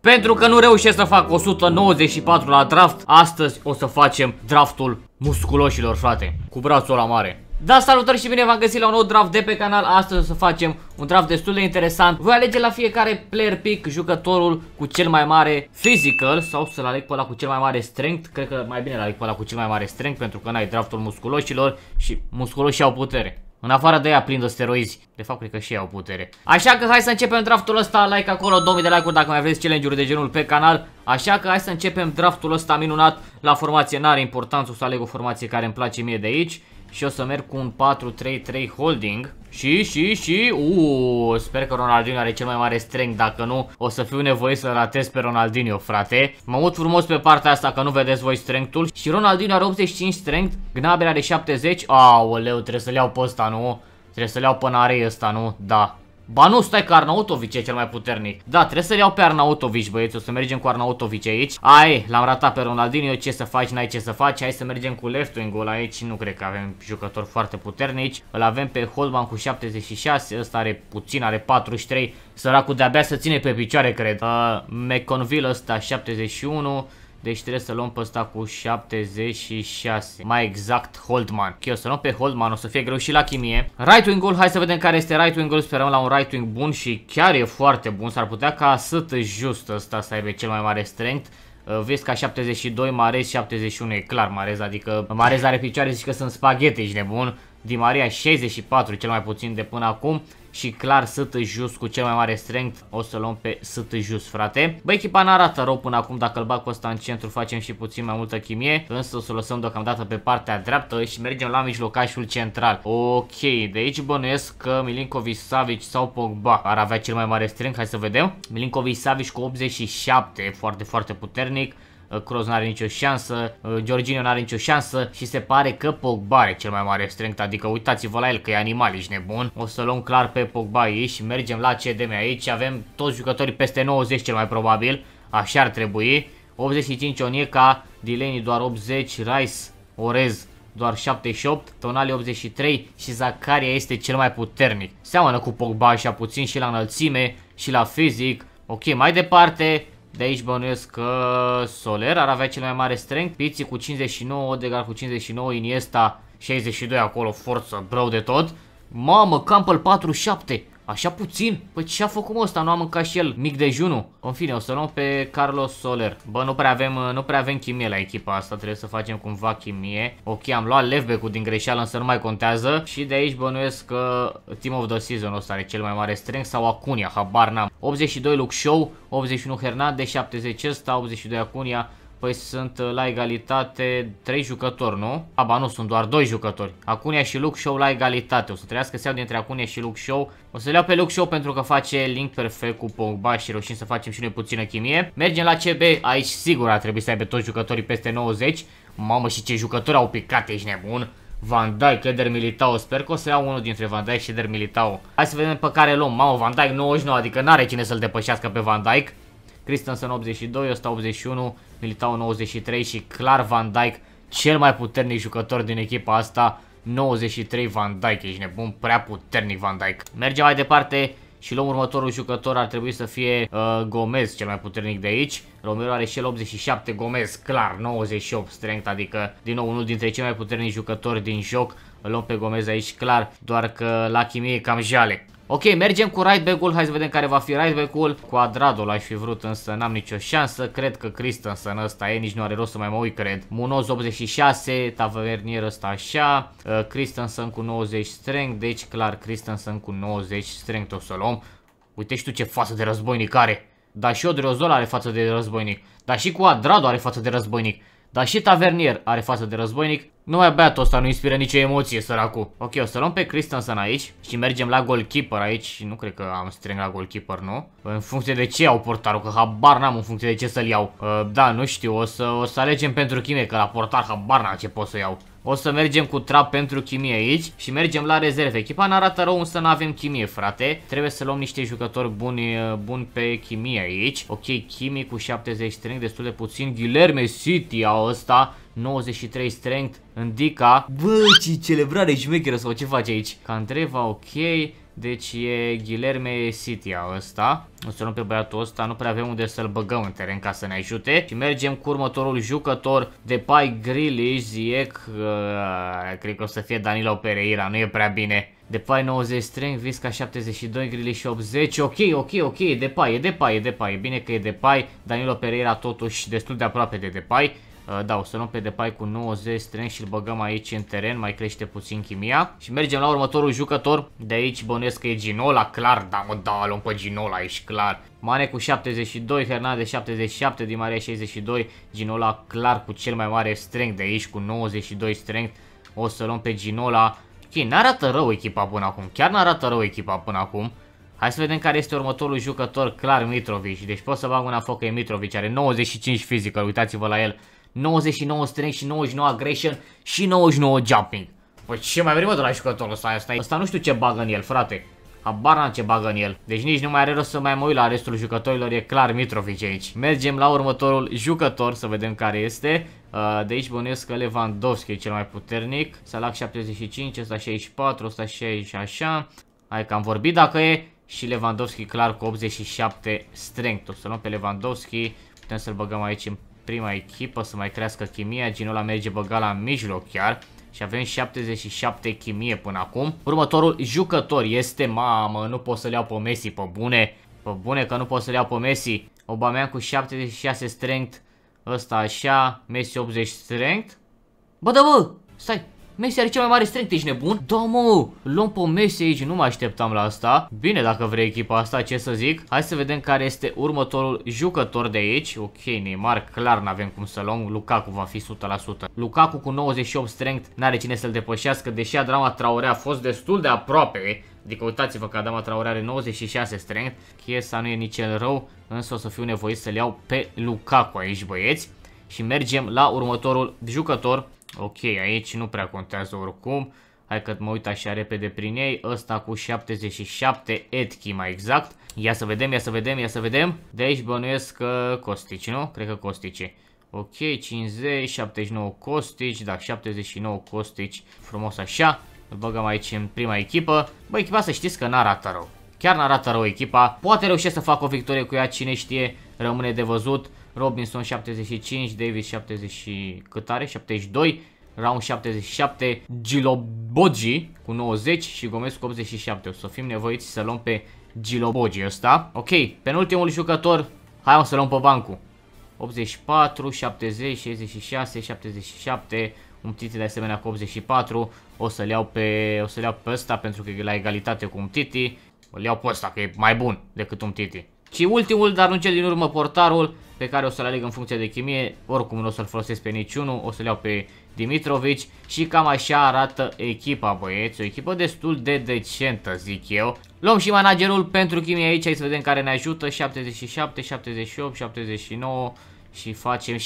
Pentru că nu reușesc să fac 194 la draft, astăzi o să facem draftul musculoșilor, frate, cu brațul ăla mare. Da, salutări și bine v-am găsit la un nou draft de pe canal. Astăzi o să facem un draft destul de interesant. Voi alege la fiecare player pick jucătorul cu cel mai mare physical sau să-l aleg pe ăla cu cel mai mare strength. Cred că mai bine l aleg pe ăla cu cel mai mare strength, pentru că n-ai draftul musculoșilor și musculoșii au putere. În afară de ea plin de steroizi. De fapt, cred că și ei au putere. Așa că hai să începem draftul ăsta. Like acolo, 2000 de like-uri dacă mai vreți challenge-uri de genul pe canal. Așa că hai să începem draftul ăsta minunat. La formație n-are importanță, o să aleg o formație care îmi place mie de aici. Și o să merg cu un 4-3-3 holding. Sper că Ronaldinho are cel mai mare strength. Dacă nu, o să fiu nevoit să ratez pe Ronaldinho, frate. Mă mut frumos pe partea asta, că nu vedeți voi strength-ul. Și Ronaldinho are 85 strength, Gnabry are 70. Aoleu, trebuie să-l iau pe ăsta, nu? Trebuie să-l iau pe Narei ăsta, nu? Da. Ba nu, stai că Arnautovic e cel mai puternic. Da, trebuie să-l iau pe Arnautovic, băieți. O să mergem cu Arnautovic aici. L-am ratat pe Ronaldinho. Ce să faci, n-ai ce să faci. Hai să mergem cu left wing-ul aici. Nu cred că avem jucători foarte puternici. Îl avem pe Holman cu 76. Ăsta are puțin, are 43. Săracul de-abia să ține pe picioare, cred. McConville ăsta 71. Deci trebuie să luăm pe ăsta cu 76. Mai exact Holdman. Ok, o să luăm pe Holdman, o să fie greu și la chimie. Right wing-ul, hai să vedem care este right wing-ul. Sperăm la un right wing bun și chiar e foarte bun. S-ar putea ca sătă just ăsta să aibă cel mai mare strength. Vesca 72, Marez 71, e clar Marez, adică Marez are picioare, zici că sunt spaghete, ești nebun. Di Maria 64, cel mai puțin de până acum. Și clar Sătă Just cu cel mai mare strength. O să luăm pe Sătă Just, frate. Bă, echipa n-arată rău până acum. Dacă îl bag pe ăsta în centru facem și puțin mai multă chimie. Însă o să o lăsăm deocamdată pe partea dreaptă și mergem la mijlocașul central. Ok, de aici bănuiesc că Milinkovic Savic sau Pogba ar avea cel mai mare strength. Hai să vedem. Milinkovic Savic cu 87, foarte, foarte puternic. Kroos n-are nicio șansă, Jorginho n-are nicio șansă și se pare că Pogba are cel mai mare strength, adică uitați-vă la el că e animal, ești nebun. O să luăm clar pe Pogba aici și mergem la CDM aici, avem toți jucătorii peste 90 cel mai probabil, așa ar trebui. 85 Onyeka, Delaney doar 80, Rice, Orez doar 78, Tonali 83 și Zakaria este cel mai puternic. Seamănă cu Pogba așa puțin și la înălțime și la fizic. Ok, mai departe. De aici bănuiesc că Soler ar avea cel mai mare strength. Pizzi cu 59, Odegaard cu 59, Iniesta 62 acolo, forță, brău de tot. Mamă, Campbell 47, așa puțin? Păi ce a făcut ăsta? Nu a mâncat și el mic dejunul? În fine, o să luăm pe Carlos Soler. Bă, nu prea avem chimie la echipa asta, trebuie să facem cumva chimie. Ok, am luat left-back-ul din greșeală, însă nu mai contează. Și de aici bănuiesc că Team of the Season ăsta are cel mai mare strength sau Acuna, habar n-am. 82 Luke Shaw, 81 Hernandez, 70 ăsta, 82 Acuna. Păi sunt la egalitate 3 jucători, nu? Ba nu, sunt doar 2 jucători. Acuna și Luke Shaw la egalitate. O să trebuiască să iau dintre Acuna și Luke Shaw. O să le iau pe Luke Shaw pentru că face link perfect cu Pogba și reușim să facem și noi puțină chimie. Mergem la CB, aici sigur ar trebui să aibă toți jucătorii peste 90. Mamă, și ce jucători au picat, ești nebun. Van Dijk, Eder Militao, sper că o să iau unul dintre Van Dijk și Eder Militao. Hai să vedem pe care luăm. Mamă, Van Dijk 99, adică n-are cine să-l depășească pe Van Dijk. Christensen 82, ăsta 81, Militao 93 și clar Van Dijk, cel mai puternic jucător din echipa asta, 93 Van Dijk, ești nebun, prea puternic Van Dijk. Mergem mai departe și luăm următorul jucător, ar trebui să fie Gomez, cel mai puternic de aici. Romero are și el 87, Gomez, clar, 98 strength, adică din nou unul dintre cei mai puternici jucători din joc. Îl luăm pe Gomez aici, clar, doar că la chimie e cam jale. Ok, mergem cu right back-ul, hai să vedem care va fi right back-ul. Cuadrado l-aș fi vrut, însă n-am nicio șansă. Cred că Christensen ăsta e, nici nu are rost să mai mă uit, cred. Munoz 86, Tavernier ăsta așa. Christensen cu 90 strength, deci clar Christensen cu 90 strength o să luăm. Uite și tu ce față de războinic are. Dar și Odriozola are față de războinic. Dar și Cuadrado are față de războinic. Dar și Tavernier are față de războinic. Numai băiatul ăsta nu inspiră nicio emoție, săracul. Ok, o să luăm pe Christensen aici și mergem la goalkeeper aici. Nu cred că am strâng la goalkeeper, nu? În funcție de ce iau portarul, că habar n-am în funcție de ce să-l iau. Da, nu știu, o să alegem pentru chimie, că la portar habar n-am ce pot să iau. O să mergem cu trap pentru chimie aici și mergem la rezerve. Echipa n-arată rău, însă nu avem chimie, frate. Trebuie să luăm niște jucători buni pe chimie aici. Ok, chimie cu 70 strength, destul de puțin. Guilherme City au ăsta. 93 strength, Indica. Bă, ce celebrare șmecheră sau ce face aici? Candreva, ok. Deci e Guilherme Sitia ăsta. O să luăm pe băiatul ăsta, nu prea avem unde să-l băgăm în teren ca să ne ajute. Și mergem cu următorul jucător, Depay, Grealish, Ziyech, cred că o să fie Danilo Pereira, nu e prea bine. Depay 90 strength, Visca 72, Grealish 80, ok, Depay, e bine că e Depay, Danilo Pereira totuși destul de aproape de Depay. Da, o să luăm pe Depay cu 90 strength și îl băgăm aici în teren, mai crește puțin chimia. Și mergem la următorul jucător, de aici bănuiesc că e Ginola, clar, da mă, da, luăm pe Ginola aici, clar. Mane cu 72, Hernandez 77, Di Maria 62, Ginola clar cu cel mai mare strength de aici, cu 92 strength. O să luăm pe Ginola. Ok, n-arată rău echipa până acum, chiar n-arată rău echipa până acum. Hai să vedem care este următorul jucător, clar Mitrovic. Deci pot să bag una foc că e Mitrovic, are 95 physical, uitați-vă la el. 99 strength și 99 aggression și 99 jumping. Păi ce mai vrem de la jucătorul ăsta? Ăsta nu știu ce bagă în el, frate. Habar n-am ce bagă în el. Deci nici nu mai are rost să mai mă uit la restul jucătorilor, e clar Mitrovic aici. Mergem la următorul jucător să vedem care este. De aici bănuiesc că Lewandowski e cel mai puternic. Salah 75, ăsta 64, ăsta 60 așa. Hai că am vorbit dacă e. Și Lewandowski clar cu 87 strength. O să luăm pe Lewandowski. Putem să-l băgăm aici în prima echipă să mai crească chimia. Ginola merge băga la mijloc chiar. Și avem 77 chimie până acum. Următorul jucător este, mamă, nu pot să-l iau pe Messi, pe bune. Pe bune că nu pot să-l iau pe Messi. Aubameyang cu 76 strength. Ăsta așa, Messi 80 strength. Bă, da bă, stai, Messi are cel mai mare strength, ești nebun? Da mă, luăm pe Messi aici, nu mă așteptam la asta. Bine dacă vrei echipa asta, ce să zic. Hai să vedem care este următorul jucător de aici. Ok, Neymar, clar n-avem cum să luăm. Lukaku va fi 100%. Lukaku cu 98 strength, n-are cine să-l depășească. Deși Adama Traore a fost destul de aproape. Adică uitați-vă că Adama Traore are 96 strength. Chiesa nu e nici el rău, însă o să fiu nevoit să-l iau pe Lukaku aici, băieți. Și mergem la următorul jucător. Ok, aici nu prea contează oricum. Hai că mă uit așa repede prin ei. Ăsta cu 77, Etchi mai exact. Ia să vedem, ia să vedem, ia să vedem. De aici bănuiesc că Costici, nu? Cred că Costici. Ok, 50, 79 Costici. Da, 79 Costici. Frumos așa. Îl băgăm aici în prima echipă. Bă, echipa să știți că n-arată rău. Chiar n-arată rău echipa. Poate reușesc să fac o victorie cu ea, cine știe. Rămâne de văzut. Robinson 75, Davis 70, cât are? 72, Round 77, Gilobogi cu 90 și Gomez cu 87. O să fim nevoiți să luăm pe Gilobogi ăsta. Ok, penultimul jucător, hai o să luăm pe bancul. 84, 70, 66, 77, Umtiti de asemenea cu 84. O să-l iau pe ăsta pentru că e la egalitate cu Umtiti. Îl iau pe ăsta că e mai bun decât Umtiti. Și ultimul, dar nu cel din urmă, portarul pe care o să-l aleg în funcție de chimie. Oricum nu o să-l folosesc pe niciunul, o să-l iau pe Dimitrovic. Și cam așa arată echipa, băieți. O echipă destul de decentă, zic eu. Luăm și managerul pentru chimie aici, hai să vedem care ne ajută. 77, 78, 79 și facem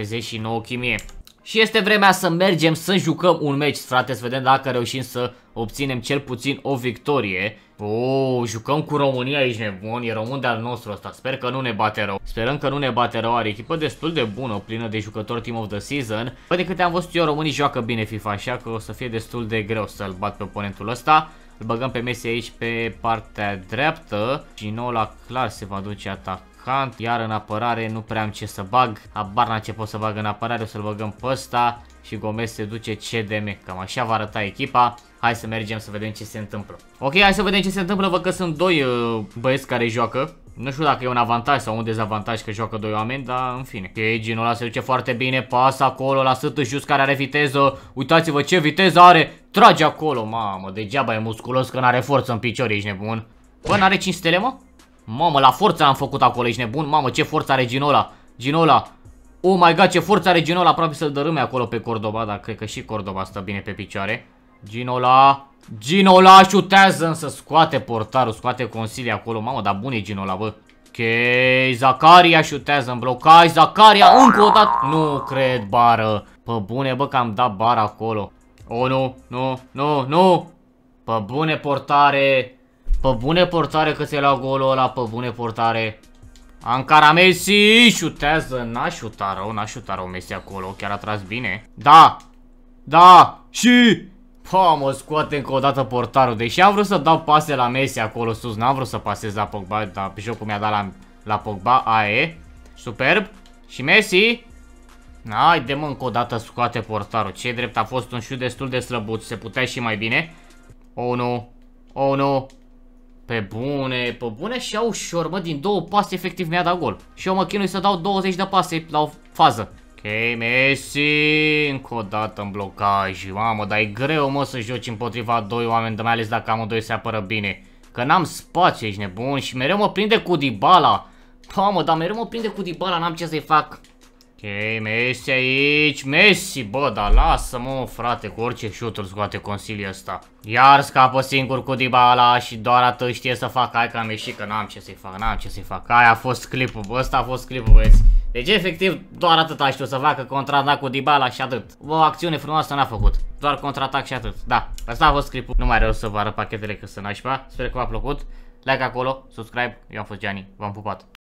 79 chimie. Și este vremea să mergem să jucăm un meci, frate, să vedem dacă reușim să obținem cel puțin o victorie. Jucăm cu România aici, nebun, e român de-al nostru ăsta, sper că nu ne bate rău. Sperăm că nu ne bate rău, are echipă destul de bună, plină de jucători Team of the Season. Păi de câte am văzut eu, românii joacă bine FIFA, așa că o să fie destul de greu să-l bat pe oponentul ăsta. Îl băgăm pe Messi aici pe partea dreaptă. Ginola clar se va duce atacant. Iar în apărare nu prea am ce să bag. Habar n-am ce pot să bag în apărare. O să-l băgăm pe ăsta. Și Gomez se duce CDM. Cam așa va arăta echipa. Hai să mergem să vedem ce se întâmplă. Ok, hai să vedem ce se întâmplă. Văd că sunt doi băieți care joacă. Nu știu dacă e un avantaj sau un dezavantaj că joacă doi oameni, dar în fine. Ok, Ginola se duce foarte bine. Pas acolo la Sâtă Just care are viteză. Uitați-vă ce viteză are. Trage acolo, mamă, degeaba e musculos că n-are forță în picioare, ești nebun. Bă, n-are 5 stele, mă? Mamă, la forță am făcut acolo, ești nebun. Mamă, ce forță are Ginola. Ginola. Oh my god, ce forță are Ginola. Aproape să-l dărâme acolo pe Cordoba, dar cred că și Cordoba stă bine pe picioare. Ginola. Ginola șutează, însă scoate portarul, scoate Consilia acolo. Mamă, dar bun e Ginola, bă. Ok, Zacaria șutează în blocaj. Zacaria încă o dată. Nu cred, bară. Pe bune, bă, că am dat bară acolo. Oh, nu, nu, nu, nu. Pe bune portare. Pe bune portare că se lua golul ăla. Pe bune portare. Ankara Messi șutează. N-a șutat rău, n-a șutat rău Messi acolo. Chiar a tras bine. Da. Da. Și Mă scoate încă o dată portarul. Deși am vrut să dau pase la Messi acolo sus. N-am vrut să pasez la Pogba, dar jocul mi-a dat la Pogba. Aie. Superb. Și Messi. Haide mă, încă o dată scoate portarul. Ce drept, a fost un șut destul de slăbuț. Se putea și mai bine. Oh nu. Oh nu. Pe bune și au ușor, mă, din 2 pase efectiv mi-a dat gol. Și eu mă chinui să dau 20 de pase la o fază. Ok, Messi, încă o dată în blocaj. Mamă, dar e greu, mă, să joci împotriva 2 oameni, mai ales dacă amândoi se apără bine. Că n-am spațiu, ești nebun și mereu mă prinde cu Dybala. Mamă, dar mereu mă prinde cu Dybala, n-am ce să-i fac. Ok, Messi aici, Messi, bă, dar lasă-mă, frate, cu orice șuturi scoate consiliul ăsta. Iar scapă singur cu Dybala și doar atât știe să facă. Hai că am ieșit, că n-am ce să-i fac, n-am ce să-i fac. Aia a fost clipul, bă, ăsta a fost clipul, băieți. Deci, efectiv, doar atât a știut să facă, contraatac cu Dybala și atât. O acțiune frumoasă n-a făcut, doar contraatac și atât. Da, ăsta a fost clipul, nu mai rău să vă arăt pachetele că să nașpa. Sper că v-a plăcut. Like acolo, subscribe, eu am fost Gianni, v-am pupat.